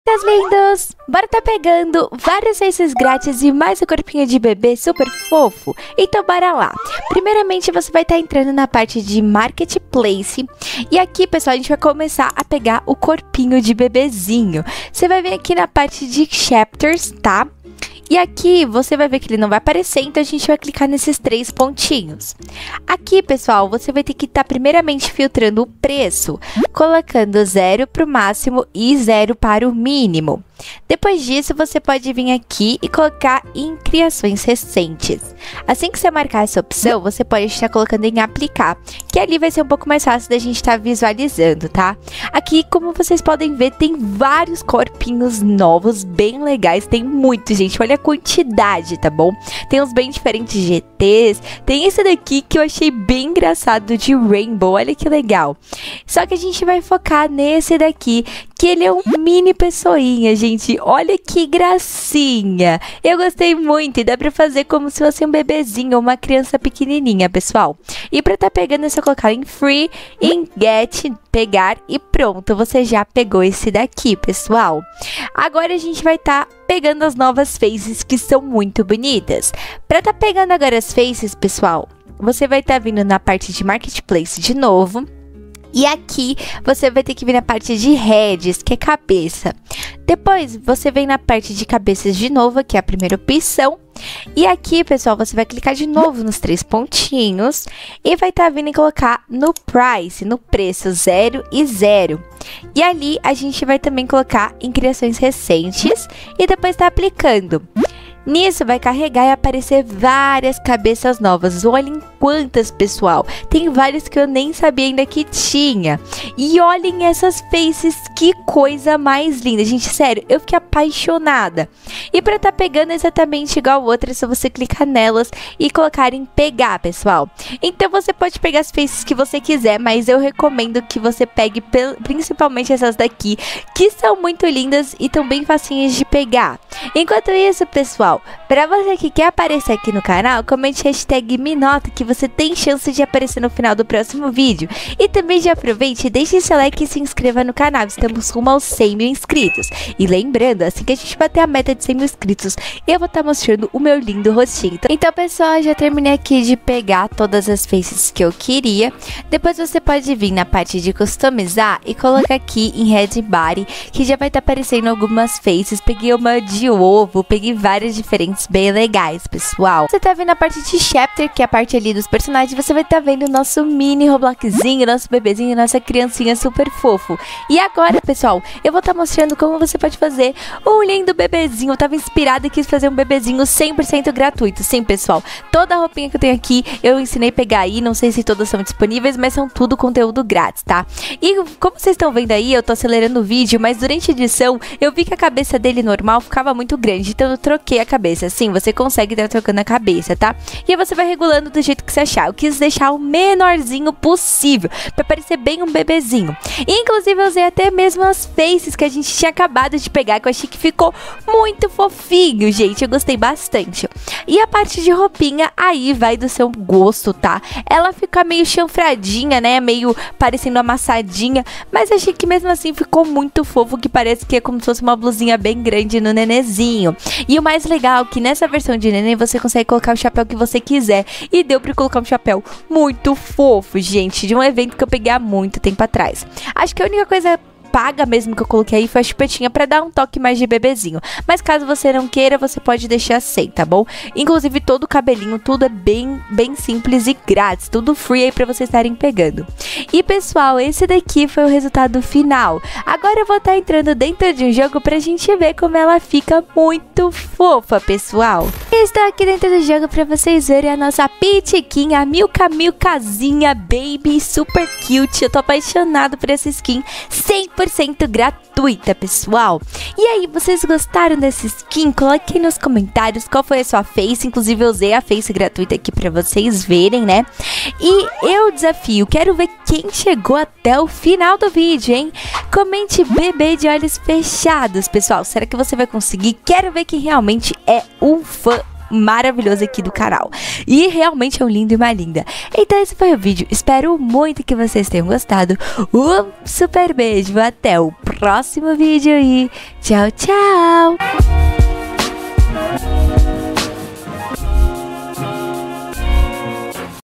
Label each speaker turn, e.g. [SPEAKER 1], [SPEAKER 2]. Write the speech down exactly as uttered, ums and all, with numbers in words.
[SPEAKER 1] Meus lindos, bora tá pegando vários faces grátis e mais um corpinho de bebê super fofo? Então bora lá. Primeiramente você vai estar entrando na parte de Marketplace. E aqui, pessoal, a gente vai começar a pegar o corpinho de bebezinho. Você vai vir aqui na parte de Chapters, tá? E aqui você vai ver que ele não vai aparecer, então a gente vai clicar nesses três pontinhos. Aqui, pessoal, você vai ter que estar primeiramente filtrando o preço, colocando zero para o máximo e zero para o mínimo. Depois disso, você pode vir aqui e colocar em criações recentes. Assim que você marcar essa opção, você pode estar colocando em aplicar, que ali vai ser um pouco mais fácil da gente estar visualizando, tá? Aqui, como vocês podem ver, tem vários corpinhos novos, bem legais, tem muito, gente, olha a quantidade, tá bom? Tem uns bem diferentes G Ts, tem esse daqui que eu achei bem engraçado de Rainbow, olha que legal. Só que a gente vai focar nesse daqui, que ele é um mini pessoinha, gente. Olha que gracinha. Eu gostei muito e dá pra fazer como se fosse um bebezinho ou uma criança pequenininha, pessoal. E pra tá pegando é só colocar em Free, em Get, pegar e pronto. Você já pegou esse daqui, pessoal. Agora a gente vai tá pegando as novas faces que são muito bonitas. Pra tá pegando agora as faces, pessoal, você vai tá vindo na parte de Marketplace de novo. E aqui você vai ter que vir na parte de heads, que é cabeça. Depois você vem na parte de cabeças de novo, que é a primeira opção. E aqui, pessoal, você vai clicar de novo nos três pontinhos e vai estar tá vindo e colocar no price, no preço, zero e zero. E ali a gente vai também colocar em criações recentes e depois tá aplicando. Nisso vai carregar e aparecer várias cabeças novas. Olhem quantas, pessoal. Tem várias que eu nem sabia ainda que tinha. E olhem essas faces, que coisa mais linda. Gente, sério, eu fiquei apaixonada. E para tá pegando exatamente igual a outra, é só você clicar nelas e colocar em pegar, pessoal. Então você pode pegar as faces que você quiser, mas eu recomendo que você pegue principalmente essas daqui, que são muito lindas e tão bem facinhas de pegar. Enquanto isso, pessoal, para você que quer aparecer aqui no canal, comente hashtag Minota que você tem chance de aparecer no final do próximo vídeo. E também já aproveite e deixe seu like e se inscreva no canal, estamos rumo aos cem mil inscritos. E lembrando, assim que a gente bater a meta de cem mil inscritos, eu vou estar mostrando o meu lindo rostinho. Então, pessoal, já terminei aqui de pegar todas as faces que eu queria. Depois você pode vir na parte de customizar e colocar aqui em Head Body, que já vai estar aparecendo algumas faces. Peguei uma de ovo, peguei várias diferentes bem legais, pessoal. Você tá vendo a parte de Chapter, que é a parte ali dos personagens, você vai tá vendo o nosso mini Robloxzinho, nosso bebezinho, nossa criancinha super fofo. E agora, pessoal, eu vou tá mostrando como você pode fazer um lindo bebezinho. Eu tava inspirada e quis fazer um bebezinho cem por cento gratuito. Sim, pessoal, toda a roupinha que eu tenho aqui, eu ensinei a pegar aí, não sei se todas são disponíveis, mas são tudo conteúdo grátis, tá? E como vocês estão vendo aí, eu tô acelerando o vídeo, mas durante a edição, eu vi que a cabeça dele normal ficava muito grande, então eu troquei a cabeça. Sim, você consegue estar trocando a cabeça, tá? E aí você vai regulando do jeito que você achar. Eu quis deixar o menorzinho possível, pra parecer bem um bebezinho. E, inclusive, eu usei até mesmo as faces que a gente tinha acabado de pegar, que eu achei que ficou muito fofinho, gente. Eu gostei bastante. E a parte de roupinha, aí vai do seu gosto, tá? Ela fica meio chanfradinha, né? Meio parecendo amassadinha, mas achei que mesmo assim ficou muito fofo, que parece que é como se fosse uma blusinha bem grande no nenezinho. E o mais legal é que nessa versão de neném você consegue colocar o chapéu que você quiser. E deu pra colocar um chapéu muito fofo, gente, de um evento que eu peguei há muito tempo atrás. Acho que a única coisa paga mesmo que eu coloquei aí foi a chupetinha pra dar um toque mais de bebezinho. Mas caso você não queira, você pode deixar sem, tá bom? Inclusive todo o cabelinho, tudo é bem, bem simples e grátis. Tudo free aí pra vocês estarem pegando. E, pessoal, esse daqui foi o resultado final. Agora eu vou estar entrando dentro de um jogo pra gente ver como ela fica muito fofa, pessoal. E estou aqui dentro do jogo pra vocês verem a nossa Pitiquinha, a Milka Milkazinha Baby, super cute. Eu tô apaixonado por essa skin cem por cento gratuita, pessoal. E aí, vocês gostaram dessa skin? Coloquem nos comentários qual foi a sua face. Inclusive, eu usei a face gratuita aqui pra vocês verem, né? E eu desafio, quero ver quem chegou até o final do vídeo, hein? Comente bebê de olhos fechados, pessoal. Será que você vai conseguir? Quero ver quem realmente é um fã maravilhoso aqui do canal. E realmente é um lindo e uma linda. Então esse foi o vídeo, espero muito que vocês tenham gostado. Um super beijo, até o próximo vídeo e tchau, tchau!